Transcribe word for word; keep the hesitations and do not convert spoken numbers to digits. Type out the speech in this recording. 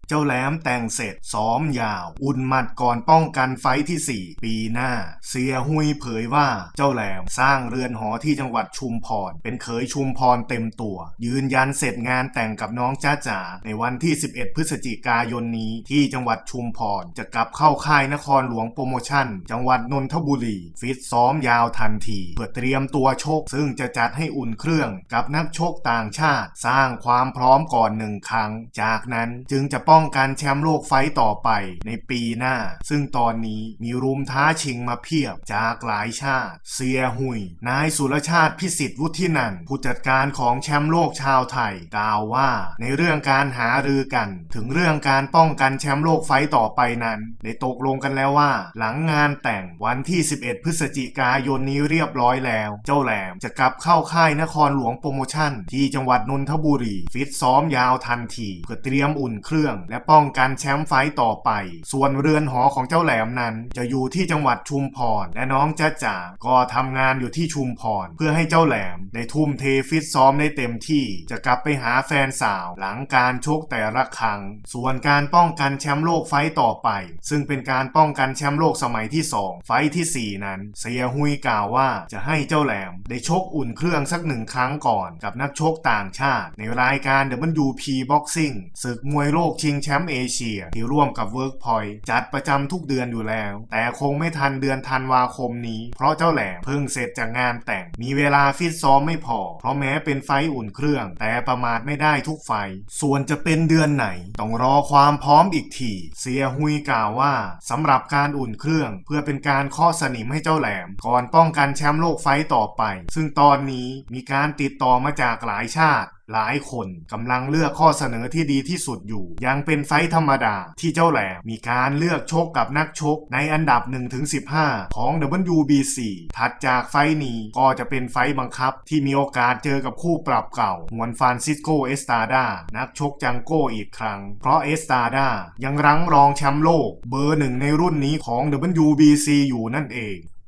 เจ้าแหลมแต่งเสร็จซ้อมยาวอุ่นหมัดก่อนป้องกันไฟที่สี่ปีหน้าเสียหุยเผยว่าเจ้าแหลมสร้างเรือนหอที่จังหวัดชุมพรเป็นเขยชุมพรเต็มตัวยืนยันเสร็จงานแต่งกับน้องจ้าจ๋าในวันที่สิบเอ็ดพฤศจิกายนนี้ที่จังหวัดชุมพรจะกลับเข้าค่ายนครหลวงโปรโมชั่นจังหวัดนนทบุรีฟิตซ้อมยาวทันทีเพื่อเตรียมตัวชกซึ่งจะจัดให้อุ่นเครื่องกับนักชกต่างชาติสร้างความพร้อมก่อนหนึ่งครั้งจากนั้นจึงจะป้องกันแชมป์โลกไฟต์ต่อไปในปีหน้าซึ่งตอนนี้มีรุมท้าชิงมาเพียบจากหลายชาติเสียหุยนายสุรชาติพิสิทธิ์วุฒินันท์ผู้จัดการของแชมป์โลกชาวไทยกล่าวว่าในเรื่องการหารือกันถึงเรื่องการป้องกันแชมป์โลกไฟต์ต่อไปนั้นได้ตกลงกันแล้วว่าหลังงานแต่งวันที่สิบเอ็ดพฤศจิกายนนี้เรียบร้อยแล้วเจ้าแหลมจะกลับเข้าค่ายนครหลวงโปรโมชั่นที่จังหวัดนนทบุรีฟิตซ้อมยาวทันทีเพื่อเตรียมอุ่นเครื่องและป้องกันแชมป์ไฟต์ต่อไปส่วนเรือนหอของเจ้าแหลมนั้นจะอยู่ที่จังหวัดชุมพรและน้องจ๊ะจ๋าก็ทำงานอยู่ที่ชุมพรเพื่อให้เจ้าแหลมได้ทุ่มเทฟิตซ้อมได้เต็มที่จะกลับไปหาแฟนสาวหลังการชกแต่ละครั้งส่วนการป้องกันแชมป์โลกไฟต์ต่อไปซึ่งเป็นการป้องกันแชมป์โลกสมัยที่สองไฟต์ที่สี่นั้นเสียหุยกล่าวว่าจะให้เจ้าแหลมได้ชกอุ่นเครื่องสักหนึ่งครั้งก่อนกับนักชกต่างชาติในรายการ ดับเบิลยู พี Boxing ศึกมวยโลกชิงแชมป์เอเชียที่ร่วมกับ Workpoint จัดประจำทุกเดือนอยู่แล้วแต่คงไม่ทันเดือนธันวาคมนี้เพราะเจ้าแหลมเพิ่งเสร็จจากงานแต่งมีเวลาฟิตซ้อมไม่พอเพราะแม้เป็นไฟต์อุ่นเครื่องแต่ประมาทไม่ได้ทุกไฟต์ส่วนจะเป็นเดือนไหนต้องรอความพร้อมอีกทีเสียหุยกล่าวว่าสำหรับการอุ่นเครื่องเพื่อเป็นการเคาะสนิมให้เจ้าแหลมก่อนป้องกันแชมป์โลกไฟต์ต่อไปซึ่งตอนนี้มีการติดต่อมาจากหลายชาติหลายคนกำลังเลือกข้อเสนอที่ดีที่สุดอยู่ยังเป็นไฟต์ธรรมดาที่เจ้าแหลมมีการเลือกชกกับนักชกในอันดับ หนึ่งถึงสิบห้า ของ ดับเบิลยู บี ซี ถัดจากไฟต์นี้ก็จะเป็นไฟต์บังคับที่มีโอกาสเจอกับคู่ปรับเก่าฮวนฟรานซิสโกเอสตาดานักชกจังโก้อีกครั้งเพราะเอสตาดายังรั้งรองแชมป์โลกเบอร์หนึ่งในรุ่นนี้ของ ดับเบิลยู บี ซี อยู่นั่นเอง